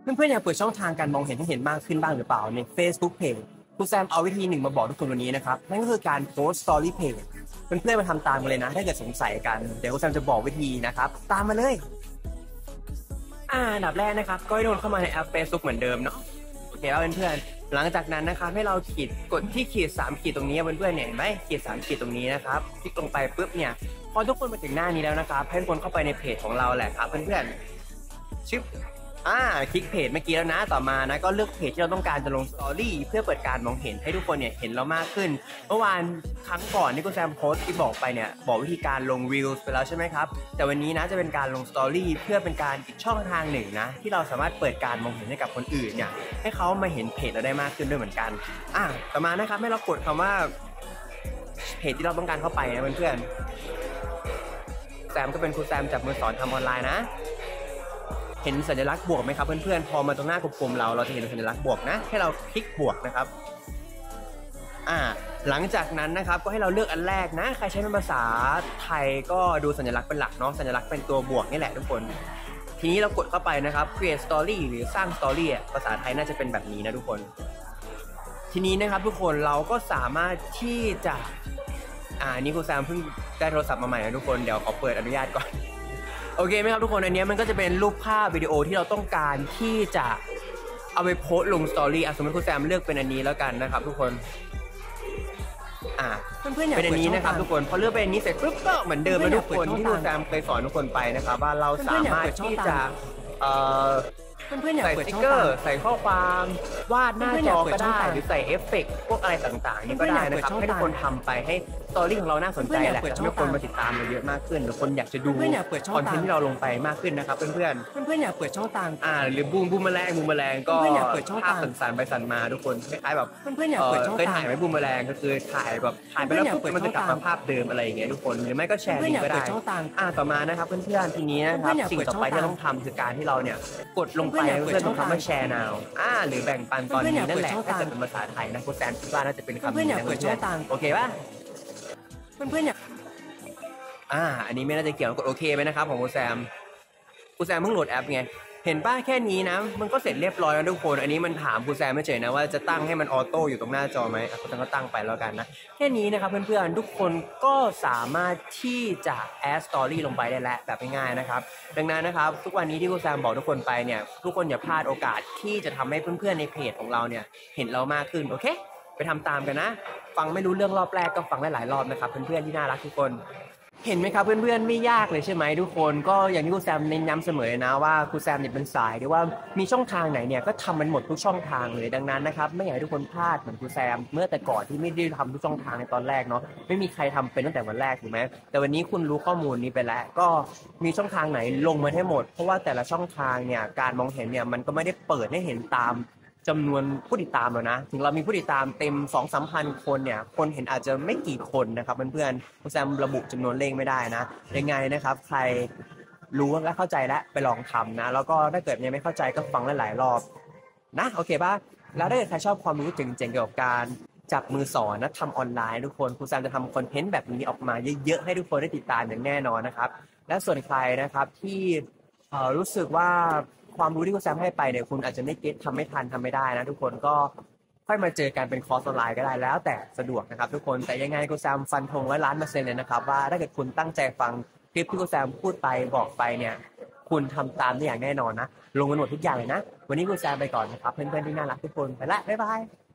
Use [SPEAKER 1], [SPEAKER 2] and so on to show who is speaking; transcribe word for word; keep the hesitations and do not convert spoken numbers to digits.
[SPEAKER 1] เพื่อนๆอยากเปิดช่องทางการมองเห็นให้เห็นมากขึ้นบ้างหรือเปล่าใน Facebook Page คุณแซมเอาวิธีหนึ่งมาบอกทุกคนวันนี้นะครับนั่นก็คือการโพสต์ Story Page เพื่อนๆมาทำตามกันเลยนะถ้าเกิดสงสัยกันเดี๋ยวคุณแซมจะบอกวิธีนะครับตามมาเลยอ่าอันดับแรกนะครับก็ให้โดนเข้ามาในแอป Facebook เหมือนเดิมเนาะโอเคแล้วเพื่อนๆหลังจากนั้นนะครับให้เราขีดกดที่ขีดสามขีดตรงนี้เพื่อนๆเนี่ยเห็นไหมขีดสามขีดตรงนี้นะครับคลิกลงไปปุ๊บเนี่ยพอทุกคนมาถึงหน้านี้แล้วนะครับให้ทุกคนเข้าไปในเพจของเราแหละครับเพื่อนๆชึบอ่าคลิกเพจเมื่อกี้แล้วนะต่อมานะก็เลือกเพจที่เราต้องการจะลงสตอรี่เพื่อเปิดการมองเห็นให้ทุกคนเนี่ยเห็นเรามากขึ้นเมื่อวานครั้งก่อนที่คุณแซมโพสต์ที่บอกไปเนี่ยบอกวิธีการลงรีลส์ไปแล้วใช่ไหมครับแต่วันนี้นะจะเป็นการลงสตอรี่เพื่อเป็นการอีกช่องทางหนึ่งนะที่เราสามารถเปิดการมองเห็นให้กับคนอื่นเนี่ยให้เขามาเห็นเพจเราได้มากขึ้นด้วยเหมือนกันอ่าต่อมานะครับให้เรากดคำว่าเพจที่เราต้องการเข้าไปนะเพื่อนๆแซมก็เป็นครูแซมจากมือสอนทำออนไลน์นะเห็นสัญลักษณ์บวกไหมครับเพื่อนๆพอมาตรงหน้ากลมๆเราเราจะเห็นสัญลักษณ์บวกนะให้เราคลิกบวกนะครับอ่าหลังจากนั้นนะครับก็ให้เราเลือกอันแรกนะใครใช้เป็นภาษาไทยก็ดูสัญลักษณ์เป็นหลักเนาะสัญลักษณ์เป็นตัวบวกนี่แหละทุกคนทีนี้เรากดเข้าไปนะครับ create story หรือสร้าง story ภาษาไทยน่าจะเป็นแบบนี้นะทุกคนทีนี้นะครับทุกคนเราก็สามารถที่จะอ่านี่ครูแซมเพิ่งได้โทรศัพท์มาใหม่นะทุกคนเดี๋ยวขอเปิดอนุญาตก่อนโอเคไหมครับทุกคนอันนี้มันก็จะเป็นรูปภาพวิดีโอที่เราต้องการที่จะเอาไปโพสต์ลงสตอรี่อ่ะสมมติคุณแซมเลือกเป็นอันนี้แล้วกันนะครับทุกคนอ่าเพื่อนๆอยากเป็นอันนี้นะครับทุกคนพอเลือกเป็นอันนี้เสร็จปุ๊บก็เหมือนเดิมนะทุกคนที่คุณแซมเคยสอนทุกคนไปนะครับว่าเราสามารถที่จะเอ่อเพื่อนๆอยากใส่สติ๊กเกอร์ใส่ข้อความวาดหน้าจอก็ได้หรือใส่เอฟเฟกต์พวกอะไรต่างๆนี่ก็ได้นะครับให้ทุกคนทำไปให้สตอรี่ของเราน่าสนใจแหละให้คนมาติดตามเราเยอะมากขึ้นหรือคนอยากจะดูคอนเทนต์ที่เราลงไปมากขึ้นนะครับเพื่อนๆเพื่อนๆอยากเปิดช่องทางอ่าหรือบูมบูมแมลงบูมแมลงก็ภาพสั่นๆไปสั่นมาทุกคนคล้ายๆแบบเพื่อนๆอยากเปิดช่องทางเคยถ่ายไหมบูมแมลงก็คือถ่ายแบบถ่ายไปแล้วปุ๊บมันจะกลับมาภาพเดิมอะไรอย่างเงี้ยทุกคนหรือไม่ก็แชร์ลิงก์ก็ได้อ่าต่อมานะครับเพื่อนๆทีนี้นะครับสิ่งต่อไปที่เราต้องทำคือการที่เราเนี่ยกดลงไปเพื่อทำให้แชร์นาวอ่าหรือแบ่งปันตอนนี้นั่นแหละถ้าเกิดเป็นภาษาไทยนะคุณแซมคิดว่าน่าจะเป็นคำนี้นะเพื่อนๆโอเคป่ะเพื่อนๆอยากอ่าอันนี้ไม่น่าจะเกี่ยวกดโอเคไหมนะครับของคุณแซมคุณแซมเพิ่งโหลดแอปไงเห็นป้าแค่นี้นะมันก็เสร็จเรียบร้อยแล้วทุกคนอันนี้มันถามคุณแซมไม่เฉยนะว่าจะตั้งให้มันออโต้อยู่ตรงหน้าจอไหมคุณแซมก็ตั้งไปแล้วกันนะแค่นี้นะครับเพื่อนๆทุกคนก็สามารถที่จะแอดสตอรี่ลงไปได้แล้วแบบง่ายๆนะครับดังนั้นนะครับทุกวันนี้ที่คุณแซมบอกทุกคนไปเนี่ยทุกคนอย่าพลาดโอกาสที่จะทำให้เพื่อนๆในเพจของเราเนี่ยเห็นเรามากขึ้นโอเคไปทำตามกันนะฟังไม่รู้เรื่องรอบแรกก็ฟังได้หลายรอบนะครับเพื่อนๆที่น่ารักทุกคนเห็นไหมครับเพื่อนๆไม่ยากเลยใช่ไหมทุกคนก็อย่างที่ครูแซมเน้นย้ำเสมอนะว่าครูแซมเนี่ยเป็นสายหรือว่ามีช่องทางไหนเนี่ยก็ทำมันหมดทุกช่องทางเลยดังนั้นนะครับไม่อยากให้ทุกคนพลาดเหมือนครูแซมเมื่อแต่ก่อนที่ไม่ได้ทำทุกช่องทางในตอนแรกเนาะไม่มีใครทำเป็นตั้งแต่วันแรกถูกไหมแต่วันนี้คุณรู้ข้อมูลนี้ไปแล้วก็มีช่องทางไหนลงมาให้หมดเพราะว่าแต่ละช่องทางเนี่ยการมองเห็นเนี่ยมันก็ไม่ได้เปิดให้เห็นตามจำนวนผู้ติดตามแล้วนะถึงเรามีผู้ติดตามเต็ม สองถึงสาม พันคนเนี่ยคนเห็นอาจจะไม่กี่คนนะครับเพื่อนๆคุณแซมระบุจำนวนเลขไม่ได้นะยังไงนะครับใครรู้และเข้าใจแล้วไปลองทำนะแล้วก็ถ้าเกิดยังไม่เข้าใจก็ฟังหลายๆรอบนะโอเคป่ะแล้วถ้าเกิดใครชอบความรู้เจ๋งๆเกี่ยวกับการจับมือสอนนะทำออนไลน์ทุกคนคุณแซมจะทำคอนเทนต์แบบนี้ออกมาเยอะๆให้ทุกคนได้ติดตามอย่างแน่นอนนะครับและส่วนใครนะครับที่รู้สึกว่าความรู้ที่คุณแซมให้ไปเนี่ยคุณอาจจะไม่เก็ตทำไม่ทันทำไม่ได้นะทุกคนก็ค่อยมาเจอกันเป็นคอร์สออนไลน์ก็ได้แล้วแต่สะดวกนะครับทุกคนแต่ยังไงคุณแซมฟันธงร้อยล้านเปอร์เซ็นต์เลยนะครับว่าถ้าเกิดคุณตั้งใจฟังคลิปที่คุณแซมพูดไปบอกไปเนี่ยคุณทำตามได้อย่างแน่นอนนะลงกันหมดทุกอย่างเลยนะวันนี้คุณแซมไปก่อนนะครับเพื่อนๆที่น่ารักทุกคนไปละบ๊ายบาย